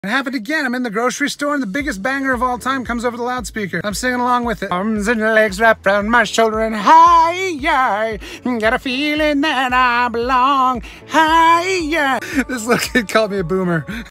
It happened again. I'm in the grocery store and the biggest banger of all time comes over the loudspeaker. I'm singing along with it. Arms and legs wrapped around my shoulder and higher. Got a feeling that I belong higher. This little kid called me a boomer.